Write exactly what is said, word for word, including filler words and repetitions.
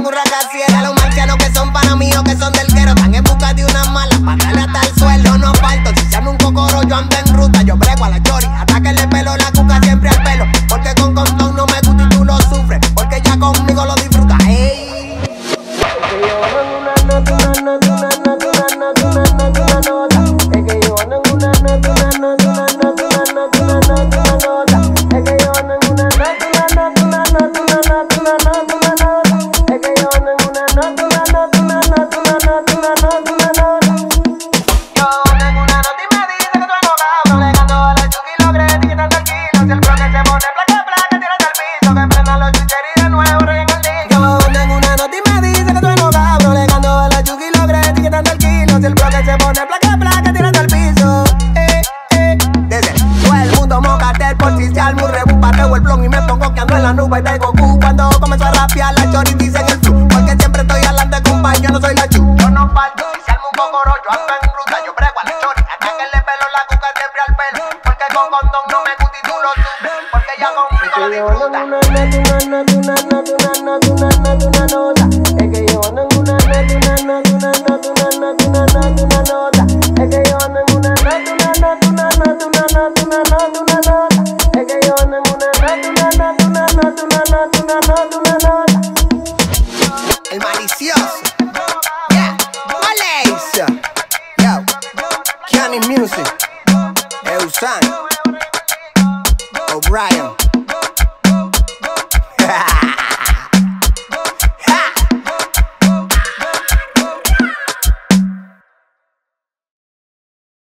un rascacielos. Los marcianos que son para mí o que son del guero están en busca de una mala para darle hasta el suelo. No falto, si se llama un cocoro yo ando en ruta. Yo brego a la chori, hasta que le pelo la cuca siempre al pelo. Porque con condón no me gusta y tú lo sufres, porque ya conmigo lo disfrutas. Ey. Es que yo ando en una nota, una nota, una nota, una nota, una nota, una nota. Es que yo ando en una nota, una nota, una nota, una nota, una nota, una nota. Es que yo ando en una nota, una nota, una nota, una nota, una nota, una nota. Yo ando en una nota y me dice que tú enojado, legando a la chuki y lo crees y que están tranquilos. Si el bloque se pone placa, placa, tírate al piso, que prendan los chucheros y de nuevo rellen el disco. Yo ando en una nota y me dice que tú enojado, legando a la chuki y lo crees y que están tranquilos. Si el bloque se pone placa, placa, tírate al piso. Eh, eh, desde todo el mundo mocatel por si se alma un rebú, pateo el blon y me pongo que ando en la nube y traigo Q. Cuando comenzó a rapear la chori dicen el flu, porque siempre estoy adelante compa, yo no soy la chu. Yo no falto, si se alma un cocoro yo ando en ruta. Yo brego a la chori, hasta que le pelo la cuca siempre al pelo. Porque con condón no me gusta y tú lo sufres, porque ya conmigo lo disfrutas. Una nota, una nota, una nota, una nota, una nota. Es que yo ando en una nota, una nota, una nota, una nota, una nota, una nota. Es que yo ando en una nota, una nota, una nota, una nota, una nota, una nota. Es que yo ando en una nota, una nota, una nota, una nota, una nota, una nota. El malicioso, yeah, Malaysia, yo, Kenny Music, Eusan.